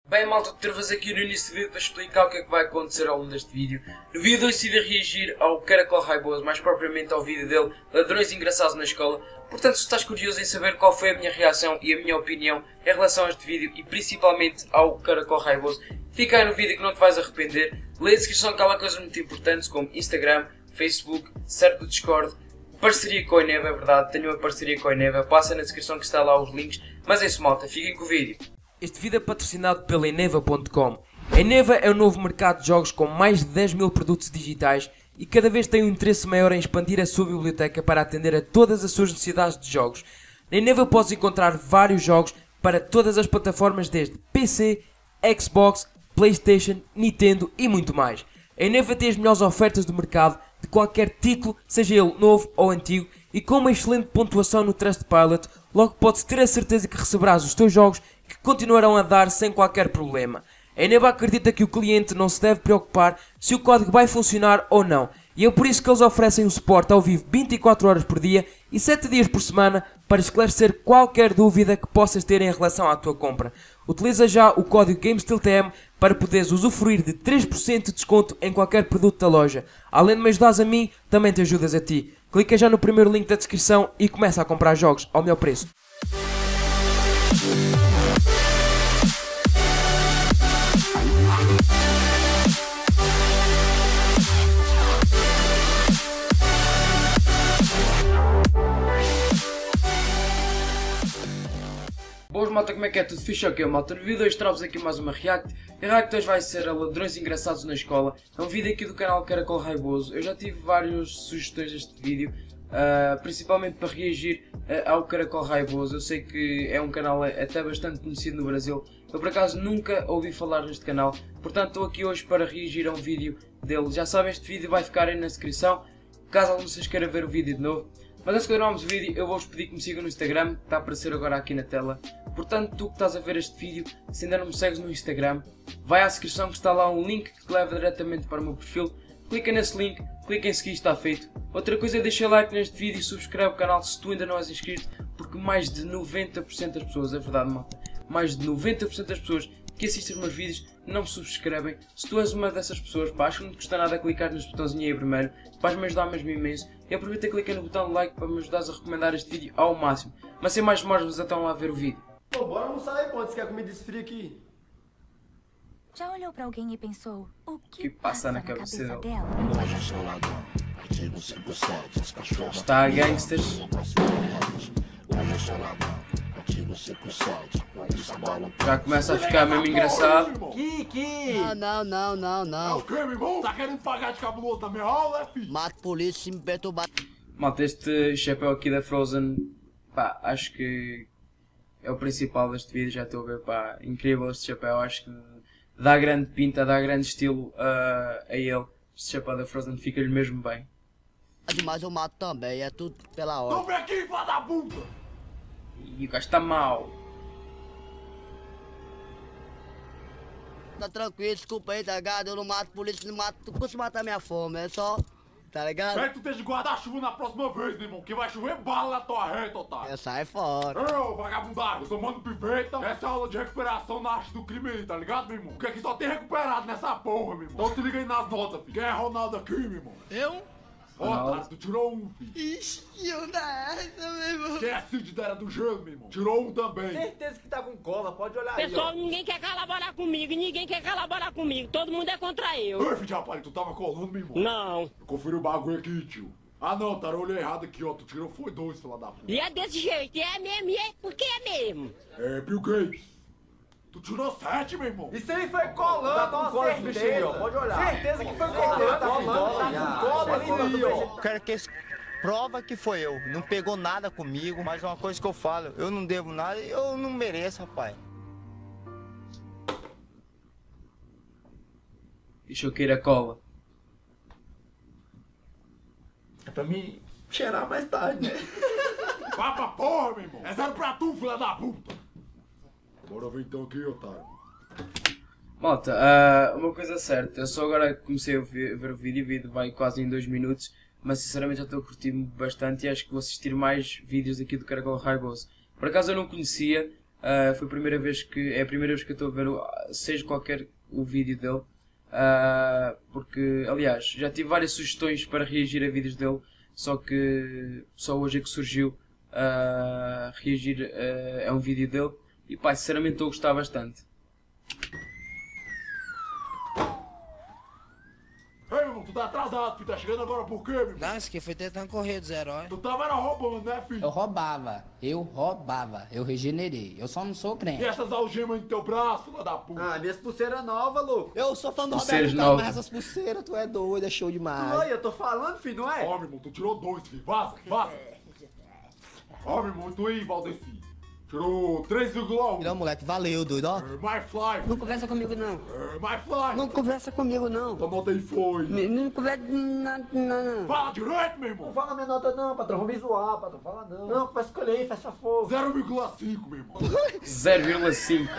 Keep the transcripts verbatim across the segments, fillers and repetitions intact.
Bem, malta, ter-vos aqui no início do vídeo para explicar o que é que vai acontecer ao longo deste vídeo. No vídeo eu decidi reagir ao Caracol Raiboso, mais propriamente ao vídeo dele, Ladrões Engraçados na Escola. Portanto, se estás curioso em saber qual foi a minha reação e a minha opinião em relação a este vídeo e principalmente ao Caracol Raiboso, fica aí no vídeo que não te vais arrepender. Lê a descrição que há lá coisas muito importantes como Instagram, Facebook, certo do Discord, parceria com a Eneva, é verdade, tenho uma parceria com a Eneva, passa na descrição que está lá os links. Mas é isso, malta, fiquem com o vídeo. Este vídeo é patrocinado pela Eneva ponto com. A Eneva é o novo mercado de jogos com mais de dez mil produtos digitais e cada vez tem um interesse maior em expandir a sua biblioteca para atender a todas as suas necessidades de jogos. Na Eneva podes encontrar vários jogos para todas as plataformas desde P C, Xbox, PlayStation, Nintendo e muito mais. A Eneva tem as melhores ofertas do mercado de qualquer título, seja ele novo ou antigo, e com uma excelente pontuação no Trustpilot, logo podes ter a certeza que receberás os teus jogos que continuarão a dar sem qualquer problema. A Eneva acredita que o cliente não se deve preocupar se o código vai funcionar ou não, e é por isso que eles oferecem um suporte ao vivo vinte e quatro horas por dia e sete dias por semana para esclarecer qualquer dúvida que possas ter em relação à tua compra. Utiliza já o código GameStillTM para poderes usufruir de três por cento de desconto em qualquer produto da loja. Além de me ajudares a mim, também te ajudas a ti. Clica já no primeiro link da descrição e começa a comprar jogos ao melhor preço. Boas, malta, como é que é? Tudo fixe? Ok, malta? No vídeo hoje trago-vos aqui mais uma react. A react hoje vai ser a Ladrões Engraçados na Escola. É um vídeo aqui do canal Caracol Raiboso. Eu já tive várias sugestões deste vídeo, uh, principalmente para reagir uh, ao Caracol Raiboso. Eu sei que é um canal até bastante conhecido no Brasil. Eu por acaso nunca ouvi falar neste canal, portanto estou aqui hoje para reagir a um vídeo dele. Já sabem, este vídeo vai ficar aí na descrição, caso algum de vocês queira ver o vídeo de novo. Mas antes de continuarmos o vídeo, eu vou-vos pedir que me sigam no Instagram, que está a aparecer agora aqui na tela. Portanto, tu que estás a ver este vídeo, se ainda não me segues no Instagram, vai à descrição que está lá um link que te leva diretamente para o meu perfil. Clica nesse link, clica em seguir, está feito. Outra coisa é deixar like neste vídeo e subscreve o canal se tu ainda não és inscrito, porque mais de noventa por cento das pessoas, é verdade, malta, mais de noventa por cento das pessoas que assistem os meus vídeos não me subscrevem. Se tu és uma dessas pessoas, pá, acho que não te custa nada clicar neste botãozinho aí vermelho, vais-me ajudar mesmo imenso. E aproveita e clica no botão de like para me ajudares a recomendar este vídeo ao máximo. Mas sem mais demoras, vamos então lá ver o vídeo. Pô, bora almoçar aí, pô, você quer comida esfria aqui? Já olhou pra alguém e pensou, o que, que passa na cabeça dela? dela? Está gangsters. Já começa a ficar mesmo engraçado. Que, que? Ah, não, não, não, É não. o que, meu irmão? Tá querendo pagar de cabuloso na minha aula, é, filho? Mato polícia se me perturbar. Malta, este chapéu aqui da Frozen, pá, acho que é o principal deste vídeo, já estou a ver, pá, incrível este chapéu, acho que dá grande pinta, dá grande estilo uh, a ele. Este chapéu da Frozen fica-lhe mesmo bem. Mas eu mato também, é tudo pela Não hora. vem aqui, filha da puta! E o gajo está mau. Tá tranquilo, desculpa aí, tá ligado? Eu não mato polícia, não mato, tu custa matar minha fome, é só, tá ligado? Espero que tu esteja guarda-chuva na próxima vez, meu irmão, que vai chover bala na tua reta, otário. Eu saio fora. Ô, vagabundagem, eu sou Mano Piveta, essa é a aula de recuperação na arte do crime aí, tá ligado, meu irmão? Porque aqui só tem recuperado nessa porra, meu irmão. Então se liga aí nas notas, filho. Quem é Ronaldo aqui, meu irmão? Eu? Ó, otário, tu tirou um, filho. Ixi, que onda é essa, meu irmão? Quem é Cid da Era do Gelo, meu irmão? Tirou um também. Certeza que tá com cola, pode olhar aí, Pessoal, ó. ninguém quer colaborar comigo, ninguém quer colaborar comigo, todo mundo é contra eu. Ei, filho de rapaz, tu tava colando, meu irmão? Não. Eu conferi o bagulho aqui, tio. Ah não, tá, eu olhei errado aqui, ó. Tu tirou foi dois, filha da puta. E é desse jeito, e é mesmo, e é porque é mesmo. É, Bill Gates. Tu tirou sete, meu irmão. Isso aí foi colando, Tá com ó, cola esse bicho aí, ó, certeza. pode olhar. Certeza que foi colando, tá com cola, tá com cola ali, ó. Quero que esse prova que foi eu. Não pegou nada comigo, mas é uma coisa que eu falo, eu não devo nada e eu não mereço, rapaz. Deixa eu queira cola. É pra mim cheirar mais tarde, né? Vá pra porra, meu irmão. É zero pra tu, filha da puta. Bora ver então aqui, otário. Malta, uh, uma coisa certa, eu só agora comecei a ver, a ver o vídeo, o vídeo vai quase em dois minutos, mas sinceramente já estou a curtir bastante e acho que vou assistir mais vídeos aqui do Caracol Raiboso. Por acaso eu não conhecia, Uh, foi a primeira vez que é a primeira vez que eu estou a ver o, seja qualquer o vídeo dele, uh, porque aliás já tive várias sugestões para reagir a vídeos dele, só que só hoje é que surgiu uh, reagir uh, a um vídeo dele e pá, sinceramente estou a gostar bastante. Ei, meu irmão, tu tá atrasado, filho. Tá chegando agora por quê, meu irmão? Não, isso aqui foi tentando correr dos heróis. Tu tava era roubando, né, filho? Eu roubava, eu roubava, eu regenerei. Eu só não sou E crente. essas algemas no teu braço, filha da puta? Ah, minhas pulseiras novas, louco. Eu sou fã do Pulseiras Roberto Carlos, novas. mas essas pulseiras, tu é doido, é show demais. Olha, eu tô falando, filho, não é? Ó, meu irmão, tu tirou dois, filho. Vaza, vaza. Ó, meu irmão, tu aí, Valdeci. Tirou três vírgula um. Não, moleque, valeu, doido, ó. My fly. Não conversa comigo, não. My fly. Não conversa comigo, não. Tua nota aí foi. Não, não conversa... Não, não, não. Fala direito, meu Não irmão. fala minha nota não, patrão. Vou me zoar, patrão. Fala não. Não, vai escolher aí, fecha fogo. zero vírgula cinco, meu irmão. zero vírgula cinco.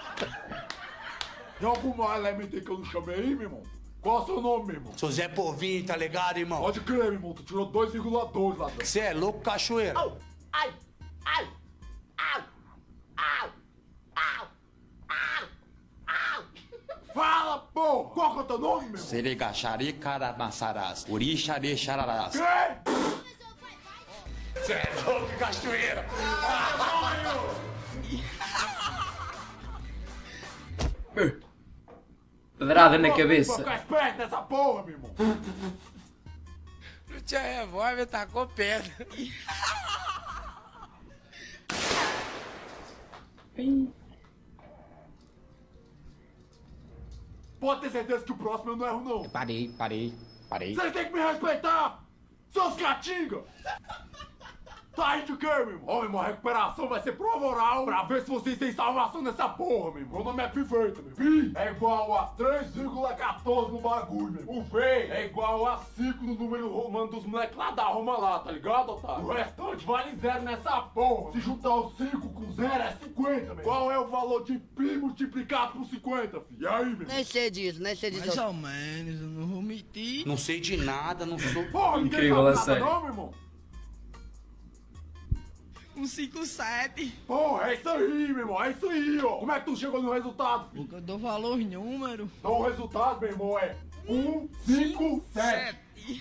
Tem algum elemento aí que eu não chamei aí, meu irmão? Qual é o seu nome, meu irmão? Sou Zé Povinho, tá ligado, irmão? Pode crer, meu irmão. Tu tirou dois vírgula dois, ladrão. Cê é louco, cachoeira? Au, ai, ai, au, au, au, au, au. Fala, pô! Qual que é o teu nome, meu irmão? Seregachari Caramassaras, Urixari Chararás. Quem? Cê é louco, cachoeira? Pedrada na Pô, cabeça. Ficar esperto nessa porra, meu irmão. Não tinha revólver, tacou pedra. Pode ter certeza que o próximo eu não erro, não. Parei, parei, parei. Vocês têm que me respeitar! Seus catinga! Tá aí de quê, meu irmão? Ó, meu irmão, a recuperação vai ser prova oral pra ver se vocês têm salvação nessa porra, meu irmão. Meu nome é Piveta, meu irmão. Pi é igual a três vírgula quatorze no bagulho, meu irmão. O V é igual a cinco no número romano dos moleques lá da Roma lá, tá ligado, otário? O restante vale zero nessa porra. Se juntar o cinco com zero é cinquenta, meu irmão. Qual é o valor de pi multiplicado por cinquenta, filho? E aí, meu irmão? Nem sei disso, nem sei disso. Mais ou menos, eu não vou mentir. Não sei de nada, não sou... Porra, ninguém Incrível, sabe é nada sério. não, meu irmão. Um cinco sete. Porra, é isso aí, meu irmão, é isso aí, ó. Como é que tu chegou no resultado, filho? Porque eu dou valor em número. Então o resultado, meu irmão, é um, cinco, sete.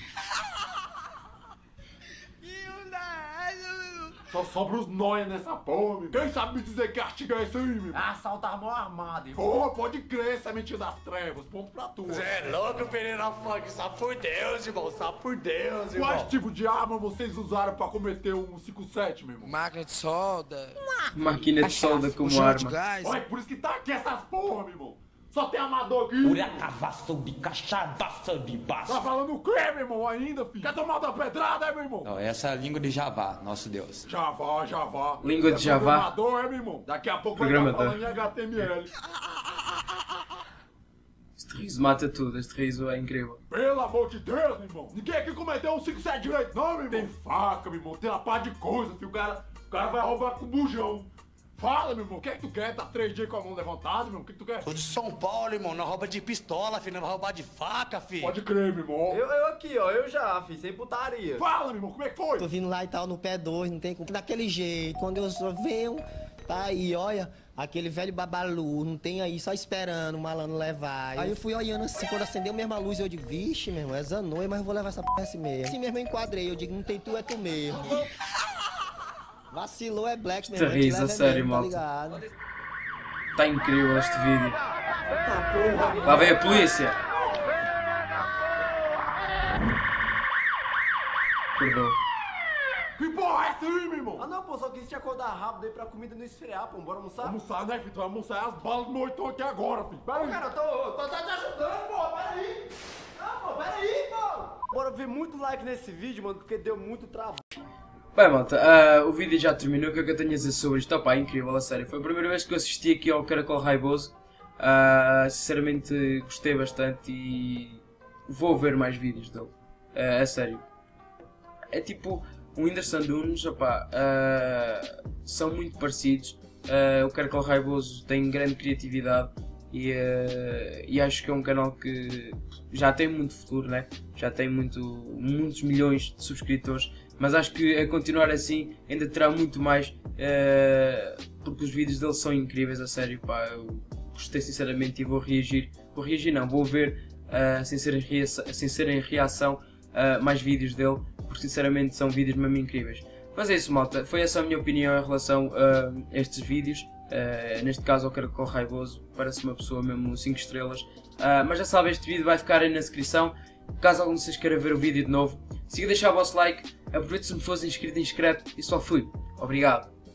E um dez. Só sobra os nóia nessa porra, meu. Quem sabe me dizer que artigo é esse aí, meu irmão? Assalto armou armado, irmão. Porra, pode crer, essa é mentira das trevas. Ponto pra tu. Cê é louco, Pereira Funk, só por Deus, irmão, só por Deus, irmão. Quais tipo de arma vocês usaram pra cometer um cinco sete, meu irmão? Máquina de solda. Máquina de solda como Puxão de arma. gás. Olha, por isso que tá aqui essas porra, meu irmão. Só tem amador aqui. Uriacavaço de cachaça de baço. Tá falando o quê, meu irmão, ainda, filho? Quer tomar da pedrada, é, meu irmão? Não, essa é a língua de Javá, nosso Deus. Javá, Javá. Língua de É Javá. programador, é, meu irmão? Daqui a pouco vai estar Programador. falando em H T M L. Este riso mata tudo, este riso é incrível. Pelo amor de Deus, meu irmão. Ninguém aqui cometeu um cinco sete direito, não, meu irmão. Tem faca, meu irmão. Tem uma par de coisa, filho. O cara, o cara vai roubar com bujão. Fala, meu irmão. O que é que tu quer? Tá três dias com a mão levantada, meu irmão. O que é que tu quer? Sou de São Paulo, irmão, não rouba de pistola, filho, não vai roubar de faca, filho. Pode crer, meu irmão. Eu, eu aqui, ó, eu já, filho, sem putaria. Fala, meu irmão. Como é que foi? Tô vindo lá e tal, no pé dois, não tem como. Daquele jeito, quando eu só venho, tá aí, olha, aquele velho babalu, não tem aí, só esperando o malandro levar. Aí eu fui olhando assim, quando acendeu mesmo a luz, eu digo, vixe, meu irmão, é Zanoi, mas eu vou levar essa p assim mesmo. Assim mesmo eu enquadrei, eu digo, não tem tu, é tu mesmo. Vacilou, é Black, meu irmão. a gente Risa, leva sério, mesmo, tá malta. ligado? Tá incrível este vídeo. Lá vem a polícia. Acordou. Que porra é essa aí, meu irmão? Ah não, pô, só quis te acordar rápido aí pra comida não esfriar, pô. Bora almoçar? Almoçar, né, filho? Tu vai almoçar as balas do moitão aqui agora, filho. Pera aí. Cara, eu tô, eu tô te ajudando, pô, peraí. Ah, pô, peraí, pô. Bora ver muito like nesse vídeo, mano, porque deu muito trabalho. Bem, malta, ah, o vídeo já terminou. O que é que eu tenho a dizer sobre isto? Opá, é incrível, a sério. Foi a primeira vez que eu assisti aqui ao Caracol Raiboso. Ah, sinceramente gostei bastante e vou ver mais vídeos dele. Ah, a sério. É tipo, o Whindersson Nunes, opá, ah, são muito parecidos. Ah, o Caracol Raiboso tem grande criatividade e, uh, e acho que é um canal que já tem muito futuro, né? Já tem muito, muitos milhões de subscritores, mas acho que a continuar assim ainda terá muito mais, uh, porque os vídeos dele são incríveis, a sério, pá, eu gostei sinceramente e vou reagir, vou reagir não, vou ver uh, sem, ser em reação, sem ser em reação uh, mais vídeos dele, porque sinceramente são vídeos mesmo incríveis. Mas é isso, malta, foi essa a minha opinião em relação uh, a estes vídeos. Uh, neste caso ao Caracol Raivoso, parece uma pessoa mesmo cinco estrelas. Uh, mas já sabem, este vídeo vai ficar aí na descrição. Caso algum de vocês queira ver o vídeo de novo, siga a deixar o vosso like, aproveite se me fosse inscrito, inscreve e só fui. Obrigado.